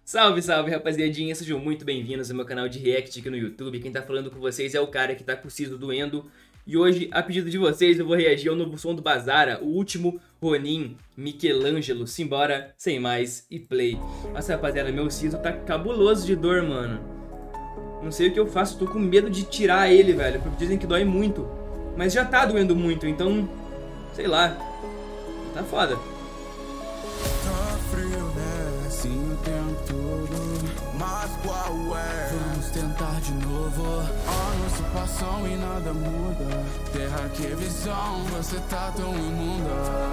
Salve, salve, rapaziadinha, sejam muito bem-vindos ao meu canal de react aqui no YouTube. Quem tá falando com vocês é o cara que tá com o siso doendo. E hoje, a pedido de vocês, eu vou reagir ao novo som do Bazara, o último Ronin Michelangelo. Simbora, sem mais, e play. Nossa, rapaziada, meu siso tá cabuloso de dor, mano. Não sei o que eu faço, tô com medo de tirar ele, velho, porque dizem que dói muito. Mas já tá doendo muito, então, sei lá, tá foda. Tá frio, né? Sim, o tempo todo. Mas qual é? Vamos tentar de novo. Anos se passam e nada muda. Terra, que visão, você tá tão imunda.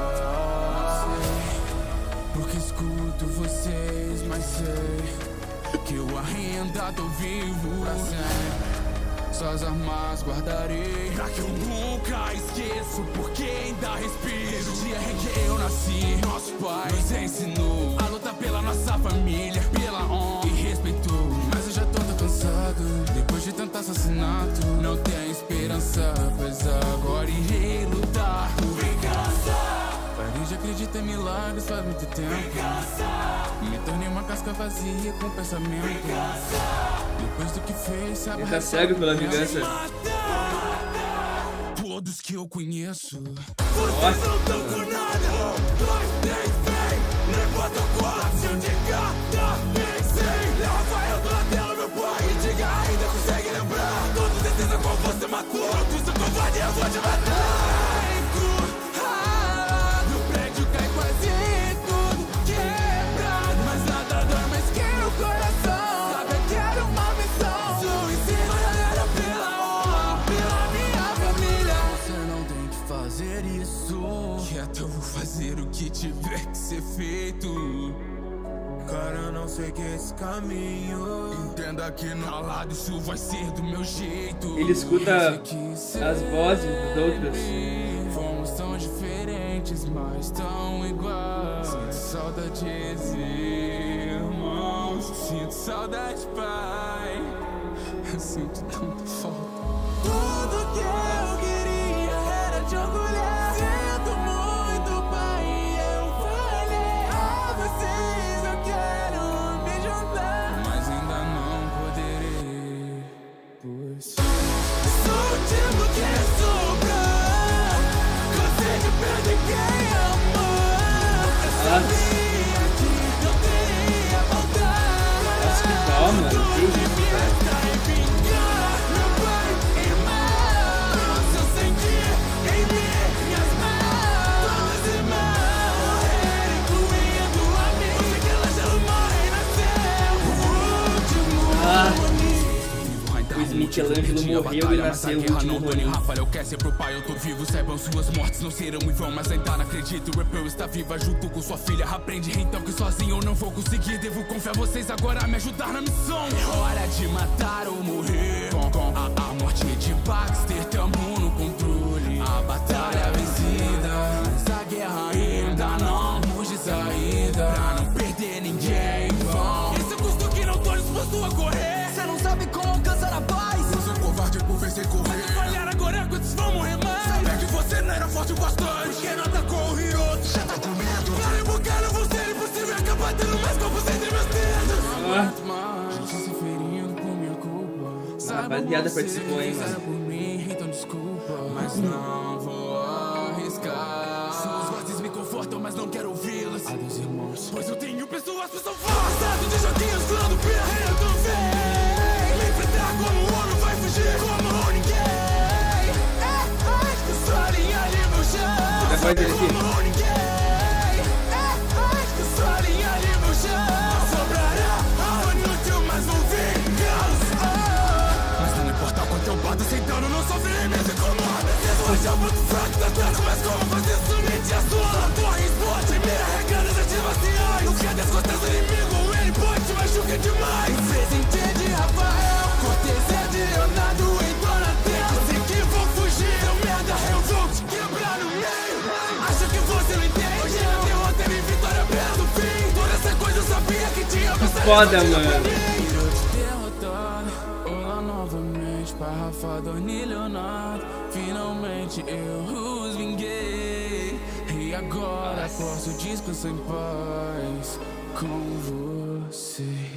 Sei, porque escuto vocês, mas sei que eu ainda tô vivo pra sempre. Só as armas guardarei pra que eu nunca esqueço, porque ainda respiro. Desde o dia em que eu nasci, nosso pai nos ensinou a lutar pela nossa família, pela honra e respeitou. Mas eu já tô tão cansado, depois de tanto assassinato. Não tenho esperança, pois agora irei lutar por vingança. Parei de acreditar em milagres faz muito tempo. Me tornei uma casca vazia com pensamento. Depois do que fez, sabe? Ele tá cego pela vingança. Todos que eu conheço. Nossa, não tão com nada. 2, 3, vem. Levanta o corpo, se eu de cada vez sei. Rafael Donatello, meu pai. E diga, ainda consegue lembrar. Todos certeza qual você matou. Tu sou covarde, eu vou te matar. No prédio cai quase tudo quebrado. Mas nada dói mais que o coração. Sabe que era uma missão. Suicídio era pela honra, pela minha família. Você não tem que fazer isso. Quieto, eu vou fazer o que tiver que ser feito. Cara, eu não sei que esse caminho. Entenda que no lado isso vai ser do meu jeito. ele escuta as vozes dos outros. Fomos tão diferentes, mas tão iguais. Sinto saudades, irmãos. Sinto saudade, pai. Eu sinto tanta falta. Tudo que eu queria era te orgulhar. Sinto muito, pai, eu falhei. A vocês eu quero me juntar, mas ainda não poderei, pois sou o tipo que sobrou. Cansei de perder quem amou. Eu sabia que eu teria voltar. Nossa, que calma, que isso, cara. O Michelangelo morreu e nasceu o último Ronin. Rafael quer ser pro pai, eu tô vivo. Saibam, suas mortes não serão em vão, mas ainda não acredito. O Rapper está viva junto com sua filha. Aprende então que sozinho eu não vou conseguir. Devo confiar vocês agora a me ajudar na missão. É hora de matar ou morrer. Com a morte de Baxter, tamo no controle. A batalha vencida, mas a guerra ainda não temos de saída. Pra não perder ninguém em vão. Esse é o custo que não tô disposto a correr. Cê não sabe como alcançar a paz. Por ver sem correr. Mas falhar agora quantos vão morrer mais. Saber que você não era forte o bastante, porque não atacou o Hiroto. Já tá com medo. Para invocar você é impossível acabar tendo mais corpos entre meus dedos. Não aguento mais gente se ferindo por minha culpa. A rapaziada participou, hein, mano. Por mim, então desculpa, mas não vou arriscar. Suas vozes me confortam, mas não quero ouvi-las. Adeus, irmãos, pois eu tenho pessoas que são fortes. Passado de joguinhos, durando perreiro, vem me enfrentar como o ouro vai fugir. Como ninguém. Que sua linha ali no chão. Tá forte ele aqui. Como ninguém. Que sua linha ali no chão. Sobrará algo inútil, mas não vingança. Mas não importa o quanto eu bato sem dano, não sofrerei me incomoda. Hoje é muito fraco, tá dando, mas como fazer somente a sua. Torre esporte, meia regada das ativações. No que é das costas do inimigo, ele pode te machucar demais. Fez entende, Rafael. Cortez é de Leonardo em Donatello. Sei que vou fugir, eu merda, eu vou te quebrar no meio. Acho que você não entende. Hoje a derrota é minha vitória perto do fim. Toda essa coisa eu sabia que tinha passado. Foda, mano. Virou te derrotado. Olá novamente para Rafa, Doni e Leonardo. Finalmente eu os vinguei. E agora posso descansar em paz com você.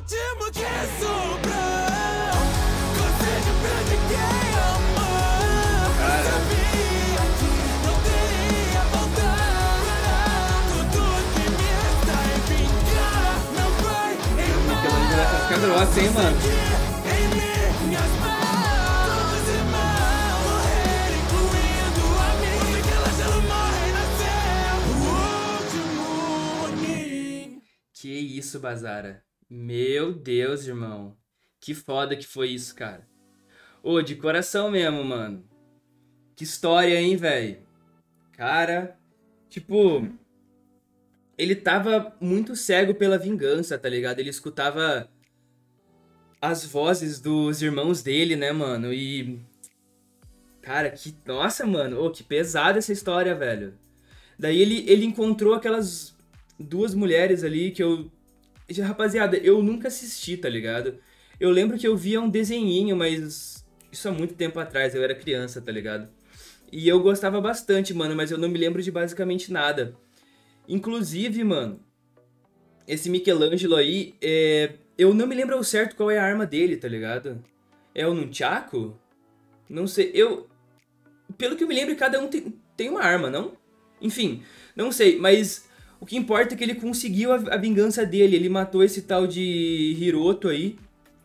último que sobrou. Conselho pra ninguém amar. Sabia que não teria voltar. Tudo que me resta é vingar. Meu pai e Michelangelo vai ficar grossa, hein, mano? em minhas mãos. Todos irmãos morreram, incluindo a mim. Michelangelo morre e nasceu o último Ronin. Que isso, Bazara. Meu Deus, irmão. Que foda que foi isso, cara. Ô, de coração mesmo, mano. Que história, hein, velho? Cara, tipo... Ele tava muito cego pela vingança, tá ligado? Ele escutava as vozes dos irmãos dele, né, mano? E... Cara, que... Nossa, mano. Ô, que pesada essa história, velho. Daí ele encontrou aquelas duas mulheres ali que eu... Rapaziada, eu nunca assisti, tá ligado? Eu lembro que eu via um desenhinho, mas isso há muito tempo atrás, eu era criança, tá ligado? E eu gostava bastante, mano, mas eu não me lembro de basicamente nada. Inclusive, mano, esse Michelangelo aí, eu não me lembro ao certo qual é a arma dele, tá ligado? É o Nunchaku? Não sei, pelo que eu me lembro, cada um tem uma arma, não? Enfim, não sei, mas... O que importa é que ele conseguiu a vingança dele. Ele matou esse tal de Hiroto aí.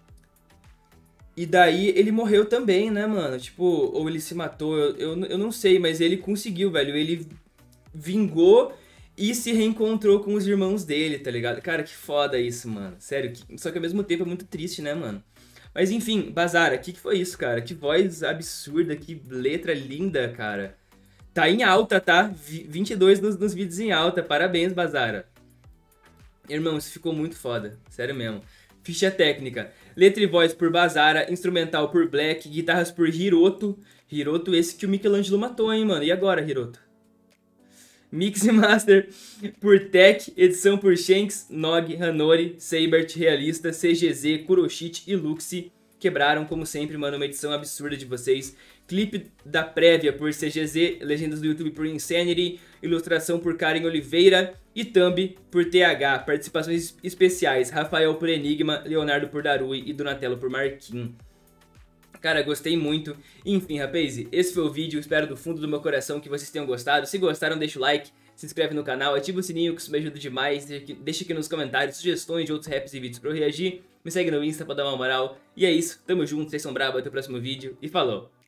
E daí ele morreu também, né, mano? Tipo, ou ele se matou, eu não sei, mas ele conseguiu, velho. Ele vingou e se reencontrou com os irmãos dele, tá ligado? Cara, que foda isso, mano. Sério, só que ao mesmo tempo é muito triste, né, mano? Mas enfim, Bazara, que foi isso, cara? Que voz absurda, que letra linda, cara. Tá em alta, tá? 22 nos vídeos em alta. Parabéns, Bazara. Irmão, isso ficou muito foda. Sério mesmo. Ficha técnica. Letra e voz por Bazara. Instrumental por Black. Guitarras por Hiroto. Hiroto esse que o Michelangelo matou, hein, mano. E agora, Hiroto? Mix e Master por Tech. Edição por Shanks, Nog, Hanori, Seibert, Realista, CGZ, Kuroshit e Luxi. Quebraram, como sempre, mano. Uma edição absurda de vocês. Clipe da prévia por CGZ, legendas do YouTube por Insanity, ilustração por Karen Oliveira e thumb por TH. Participações especiais, Rafael por Enigma, Leonardo por Darui e Donatello por Marquinhos. Cara, gostei muito. Enfim, rapaz, esse foi o vídeo. Espero do fundo do meu coração que vocês tenham gostado. Se gostaram, deixa o like, se inscreve no canal, ativa o sininho que isso me ajuda demais. Deixa aqui nos comentários sugestões de outros raps e vídeos pra eu reagir. Me segue no Insta pra dar uma moral. E é isso, tamo junto, vocês são brabos, até o próximo vídeo e falou!